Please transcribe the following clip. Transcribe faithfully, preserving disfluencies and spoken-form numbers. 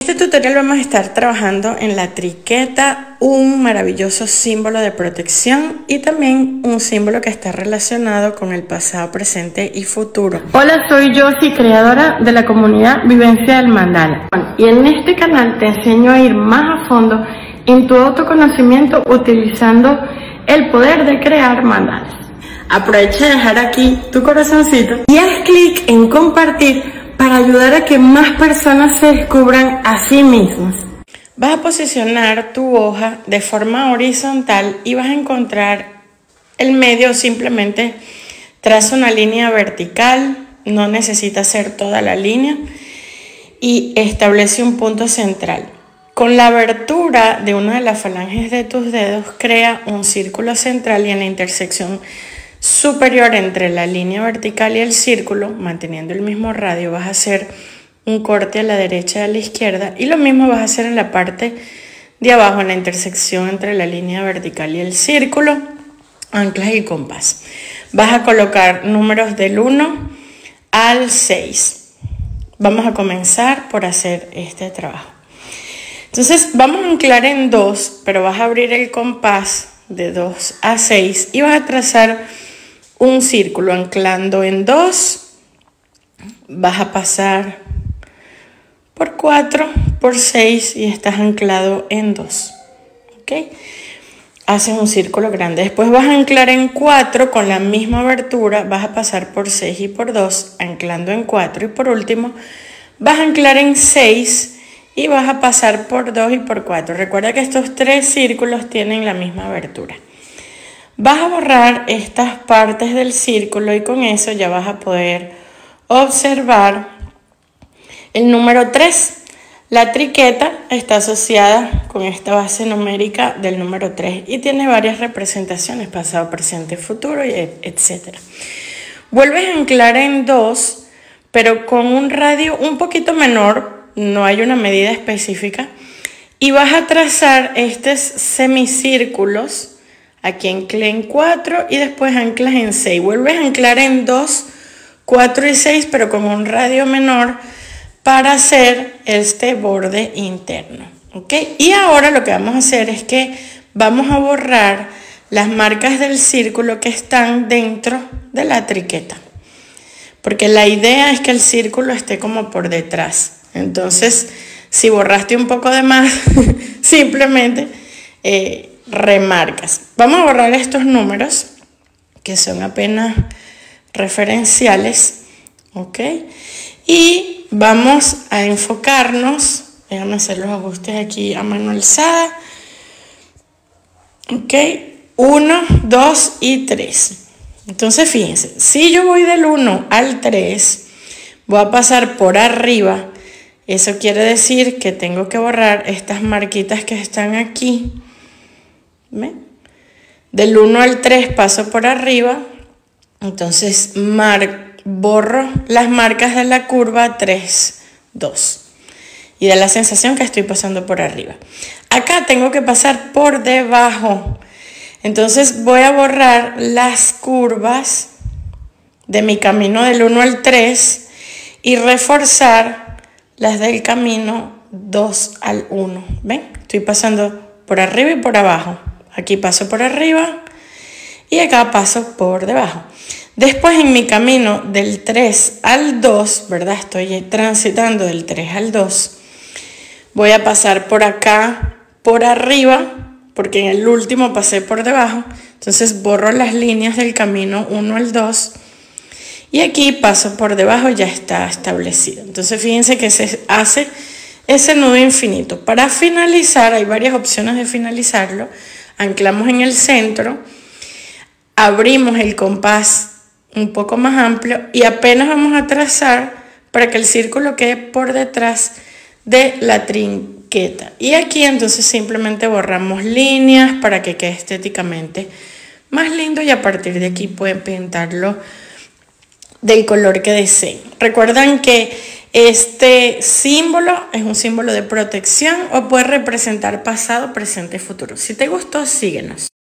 En este tutorial vamos a estar trabajando en la triqueta, un maravilloso símbolo de protección y también un símbolo que está relacionado con el pasado, presente y futuro. Hola, soy Josie, creadora de la comunidad Vivencia del Mandala. Y en este canal te enseño a ir más a fondo en tu autoconocimiento utilizando el poder de crear mandalas. Aprovecha de dejar aquí tu corazoncito y haz clic en compartir para ayudar a que más personas se descubran a sí mismas. Vas a posicionar tu hoja de forma horizontal y vas a encontrar el medio. Simplemente traza una línea vertical, no necesita ser toda la línea, y establece un punto central. Con la abertura de una de las falanges de tus dedos, crea un círculo central y en la intersección superior entre la línea vertical y el círculo, manteniendo el mismo radio, vas a hacer un corte a la derecha y a la izquierda, y lo mismo vas a hacer en la parte de abajo, en la intersección entre la línea vertical y el círculo, anclas y compás. Vas a colocar números del uno al seis. Vamos a comenzar por hacer este trabajo. Entonces vamos a anclar en dos, pero vas a abrir el compás de dos a seis y vas a trazar un círculo anclando en dos. Vas a pasar por cuatro, por seis y estás anclado en dos. ¿Ok? Haces un círculo grande. Después vas a anclar en cuatro con la misma abertura. Vas a pasar por seis y por dos, anclando en cuatro. Y por último, vas a anclar en seis y vas a pasar por dos y por cuatro. Recuerda que estos tres círculos tienen la misma abertura. Vas a borrar estas partes del círculo y con eso ya vas a poder observar el número tres. La triqueta está asociada con esta base numérica del número tres y tiene varias representaciones: pasado, presente, futuro, y etcétera. Vuelves a anclar en dos, pero con un radio un poquito menor, no hay una medida específica, y vas a trazar estos semicírculos. Aquí anclé en cuatro y después anclas en seis. Vuelves a anclar en dos, cuatro y seis, pero con un radio menor para hacer este borde interno. ¿Ok? Y ahora lo que vamos a hacer es que vamos a borrar las marcas del círculo que están dentro de la triqueta. Porque la idea es que el círculo esté como por detrás. Entonces, si borraste un poco de más, simplemente Eh, remarcas. Vamos a borrar estos números que son apenas referenciales, ¿ok? Y vamos a enfocarnos. Déjame hacer los ajustes aquí a mano alzada, ¿ok? uno, dos y tres. Entonces fíjense, si yo voy del uno al tres, voy a pasar por arriba. Eso quiere decir que tengo que borrar estas marquitas que están aquí. ¿Ven? Del uno al tres paso por arriba, entonces mar, borro las marcas de la curva tres, dos. Y da la sensación que estoy pasando por arriba. Acá tengo que pasar por debajo. Entonces voy a borrar las curvas de mi camino del uno al tres y reforzar las del camino dos al uno. ¿Ven? Estoy pasando por arriba y por abajo. Aquí paso por arriba y acá paso por debajo. Después en mi camino del tres al dos, ¿verdad? Estoy transitando del tres al dos. Voy a pasar por acá, por arriba, porque en el último pasé por debajo. Entonces borro las líneas del camino uno al dos. Y aquí paso por debajo, ya está establecido. Entonces fíjense que se hace ese nudo infinito. Para finalizar, hay varias opciones de finalizarlo. Anclamos en el centro, abrimos el compás un poco más amplio y apenas vamos a trazar para que el círculo quede por detrás de la triqueta. Y aquí entonces simplemente borramos líneas para que quede estéticamente más lindo y a partir de aquí pueden pintarlo del color que deseen. Recuerdan que este símbolo es un símbolo de protección o puede representar pasado, presente y futuro. Si te gustó, síguenos.